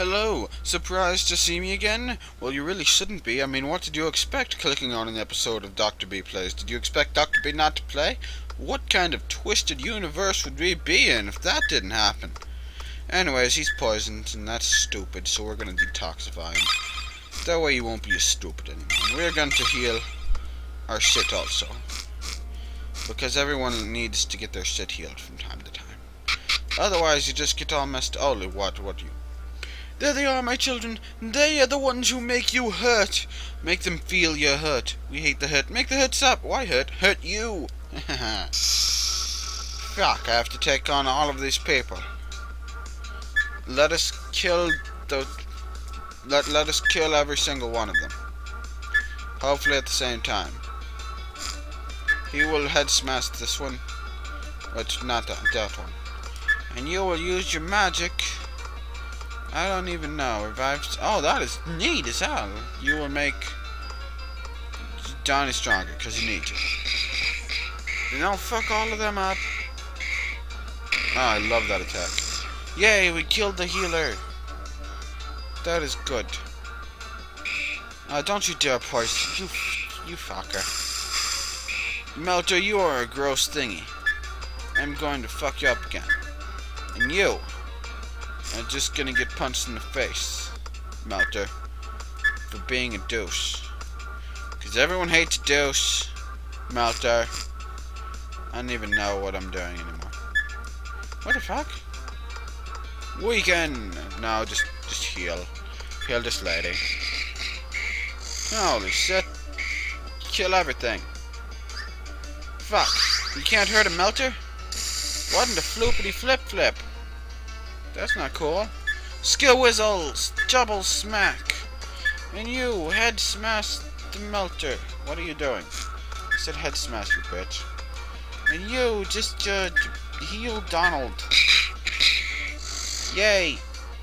Hello, surprised to see me again? Well, you really shouldn't be. I mean, what did you expect clicking on an episode of Dr. B Plays? Did you expect Dr. B not to play? What kind of twisted universe would we be in if that didn't happen? Anyways, he's poisoned, and that's stupid, so we're gonna detoxify him. That way he won't be as stupid anymore. And we're going to heal our shit also. Because everyone needs to get their shit healed from time to time. Otherwise, you just get all messed up. Oh, what you? There they are, my children. They are the ones who make you hurt. Make them feel your hurt. We hate the hurt. Make the hurt stop. Why hurt? Hurt you. Fuck, I have to take on all of these people. Let us kill the... Let us kill every single one of them. Hopefully at the same time. He will head smash this one. But not that one. And you will use your magic. I don't even know. Revives. Oh, that is neat as hell. You will make Johnny stronger because you need to. You know, fuck all of them up. Oh, I love that attack. Yay, we killed the healer. That is good. Don't you dare poison. You fucker. Melter, you are a gross thingy. I'm going to fuck you up again. And you are just gonna get punched in the face, Melter, for being a douche. Because everyone hates a douche, Melter. I don't even know what I'm doing anymore. What the fuck? Weaken! No, just heal. Heal this lady. Holy shit. Kill everything. Fuck. You can't hurt a Melter? What in the floopity flip flip? That's not cool. Skill whistles! Double smack! And you, head smash the Melter. What are you doing? I said head smash, you bitch. And you, just heal Donald. Yay!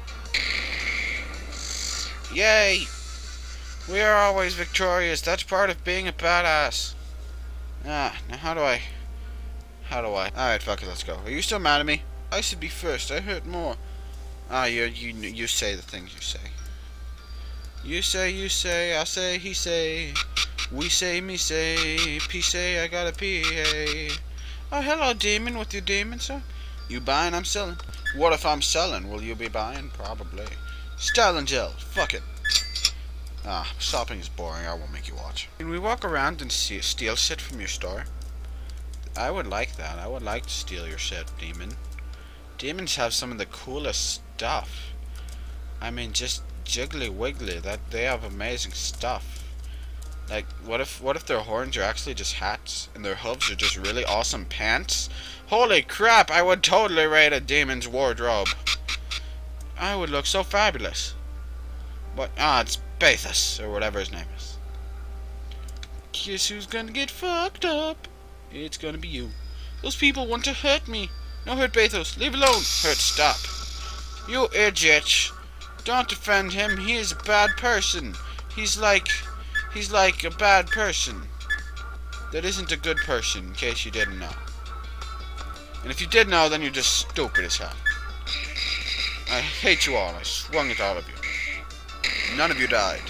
Yay! We are always victorious. That's part of being a badass. Now how do I... Alright, fuck it, let's go. Are you still mad at me? I should be first. I hurt more. You say the things you say. You say, I say, he say. We say, me say. P say, I gotta pee, hey. Oh, hello, demon, with your demon, sir. You buying, I'm selling. What if I'm selling? Will you be buying? Probably. Styling gel. Fuck it. Shopping is boring. I won't make you watch. Can we walk around and steal shit from your store? I would like that. I would like to steal your shit, demon. Demons have some of the coolest stuff. I mean, just jiggly wiggly. They have amazing stuff. Like, what if their horns are actually just hats and their hooves are just really awesome pants? Holy crap! I would totally raid a demon's wardrobe. I would look so fabulous. But it's Bathos or whatever his name is. Guess who's gonna get fucked up? It's gonna be you. Those people want to hurt me. No hurt Bathos. Leave alone. Hurt, stop. You idiot. Don't defend him. He is a bad person. He's like a bad person. That isn't a good person, in case you didn't know. And if you did know, then you're just stupid as hell. I hate you all. I swung at all of you. None of you died.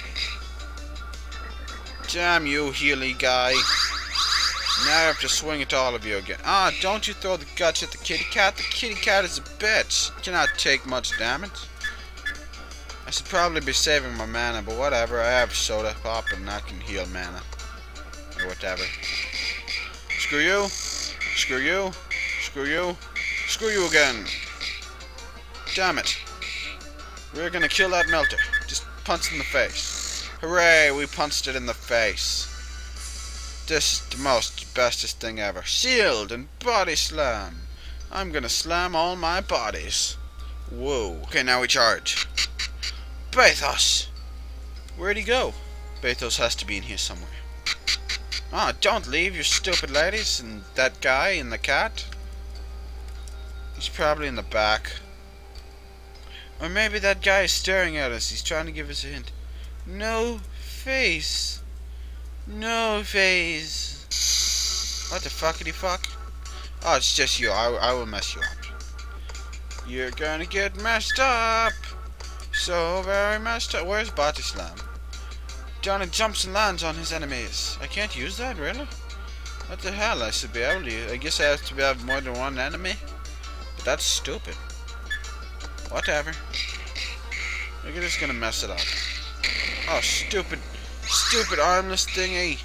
Damn you, Healy guy. Now I have to swing at all of you again. Don't you throw the guts at the kitty cat. The kitty cat is a bitch. Cannot take much damage. I should probably be saving my mana, but whatever. I have soda pop and I can heal mana. Or whatever. Screw you. Screw you. Screw you. Screw you again. Damn it. We're gonna kill that Melter. Just punch in the face. Hooray, we punched it in the face. This is the bestest thing ever. Shield and body slam. I'm gonna slam all my bodies. Whoa. Okay, now we charge. Bathos! Where'd he go? Bathos has to be in here somewhere. Don't leave, you stupid ladies. And that guy and the cat? He's probably in the back. Or maybe that guy is staring at us. He's trying to give us a hint. No face. No face. What the fuckity fuck? Oh, it's just you. I will mess you up. You're gonna get messed up. So very messed up. Where's Body Slam? Johnny jumps and lands on his enemies. I can't use that, really? What the hell? I should be able to. I guess I have to have more than one enemy. But that's stupid. Whatever. You're just gonna mess it up. Oh, stupid armless thingy.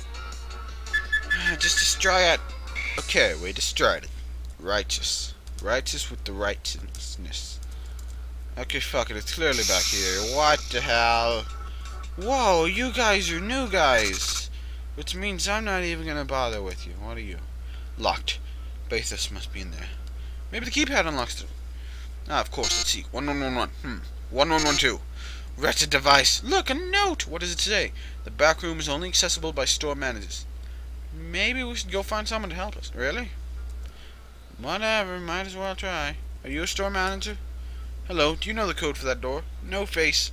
Just destroy it. Okay, we destroyed it. Righteous with the righteousness. Okay, fuck it. It's clearly back here. What the hell? Whoa, you guys are new guys. Which means I'm not even gonna bother with you. What are you? Locked. Bathos must be in there. Maybe the keypad unlocks it. Ah, of course. Let's see. 1111. 1112. Wretched device. Look, a note. What does it say? The back room is only accessible by store managers. Maybe we should go find someone to help us. Really? Whatever. Might as well try. Are you a store manager? Hello. Do you know the code for that door? No face.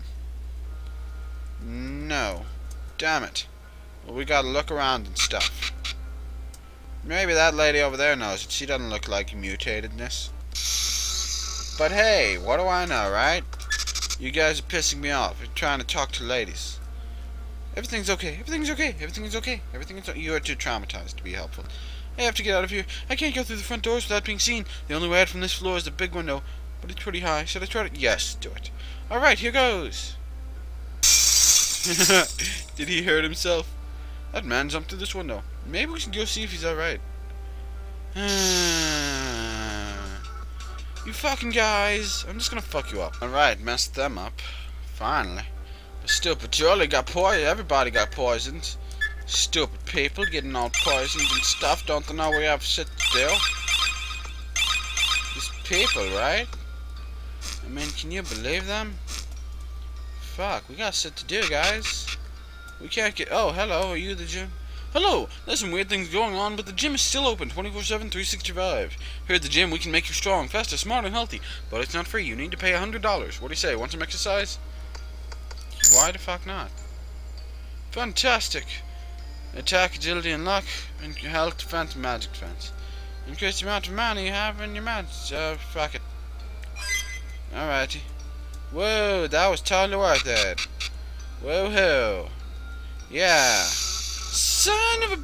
No. Damn it. Well, we gotta look around and stuff. Maybe that lady over there knows it. She doesn't look like mutatedness. But hey, what do I know, right? You guys are pissing me off. You're trying to talk to ladies. Everything's okay. Everything's okay. Everything's okay. Everything's okay. You are too traumatized to be helpful. I have to get out of here. I can't go through the front doors without being seen. The only way out from this floor is the big window. But it's pretty high. Should I try to? Yes, do it. Alright, here goes. Did he hurt himself? That man jumped through this window. Maybe we should go see if he's alright. You fucking guys. I'm just gonna fuck you up. Alright, messed them up. Finally. But stupid Charlie got poisoned. Everybody got poisoned. Stupid people getting all poisoned and stuff. Don't they know we have shit to do? These people, right? I mean, can you believe them? Fuck, we got shit to do, guys. We can't get... Oh, hello, are you the gym? Hello! There's some weird things going on, but the gym is still open 24/7, 365. Here at the gym, we can make you strong, faster, smart, and healthy. But it's not free. You need to pay $100. What do you say? Want some exercise? Why the fuck not? Fantastic! Attack, agility, and luck, and health, defense, and magic defense. Increase the amount of money you have in your match. Fuck it. Alrighty. Whoa, that was totally worth it. Whoa-ho. Yeah. Son of a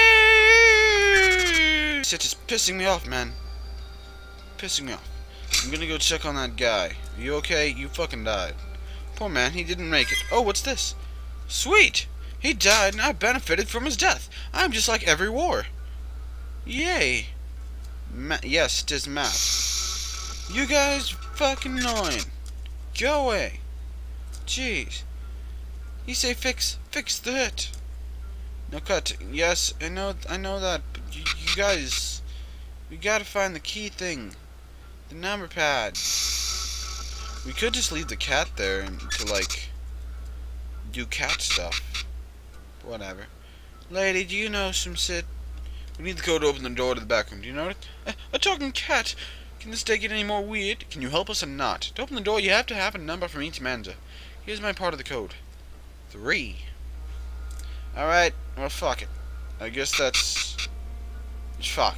bitch! Shit is pissing me off, man. Pissing me off. I'm gonna go check on that guy. Are you okay? You fucking died. Poor man, he didn't make it. Oh, what's this? Sweet! He died and I benefited from his death. I'm just like every war. Yay. Yes, it is math. You guys fucking annoying. Go away. Jeez. You say fix the hit. No cut. Yes, I know that. But you guys, we gotta find the key thing. The number pad. We could just leave the cat there and to like do cat stuff. Whatever. Lady, do you know some shit? We need the code to open the door to the back room. Do you know it? A talking cat. Can this day get any more weird? Can you help us or not? To open the door, you have to have a number from each manager. Here's my part of the code. 3. Alright, well, fuck it. I guess that's... Fuck.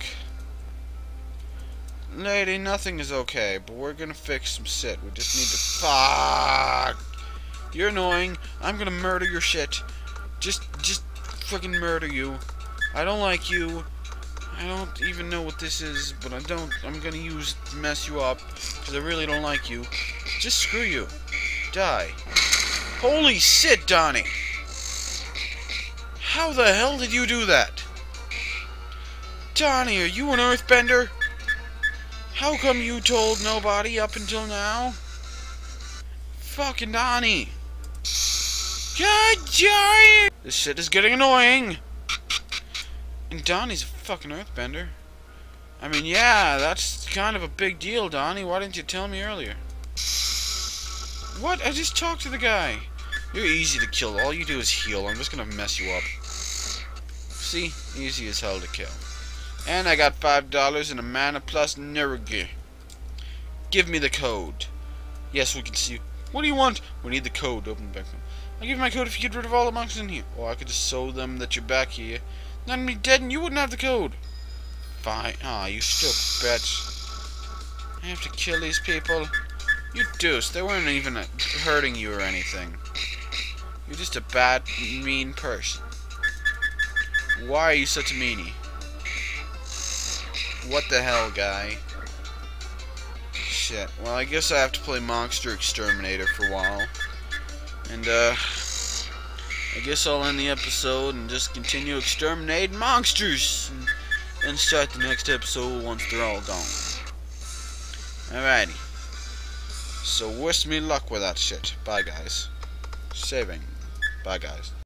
Lady, nothing is okay, but we're gonna fix some shit. We just need to... Fuck! You're annoying. I'm gonna murder your shit. Just fucking murder you. I don't like you. I don't even know what this is, but I'm gonna use to mess you up, because I really don't like you. Just screw you. Die. Holy shit, Donnie! How the hell did you do that? Donnie, are you an earthbender? How come you told nobody up until now? Fucking Donnie! God damn it! This shit is getting annoying! And Donnie's a fucking earthbender. I mean, yeah, that's kind of a big deal, Donnie. Why didn't you tell me earlier? What? I just talked to the guy. You're easy to kill. All you do is heal. I'm just gonna mess you up. See? Easy as hell to kill. And I got $5 and a mana plus Nurgle. Give me the code. Yes, we can see you. What do you want? We need the code to open the back room. I'll give you my code if you get rid of all the monks in here. Or I could just show them that you're back here. Then I'd be dead and you wouldn't have the code. Fine. Aw, you stupid bitch. I have to kill these people. You deuce, they weren't even hurting you or anything. You're just a bad, mean person. Why are you such a meanie? What the hell, guy? Shit. Well, I guess I have to play Monster Exterminator for a while. And, I guess I'll end the episode and just continue exterminating monsters. And start the next episode once they're all gone. Alrighty. So wish me luck with that shit. Bye, guys. Saving. Bye, guys.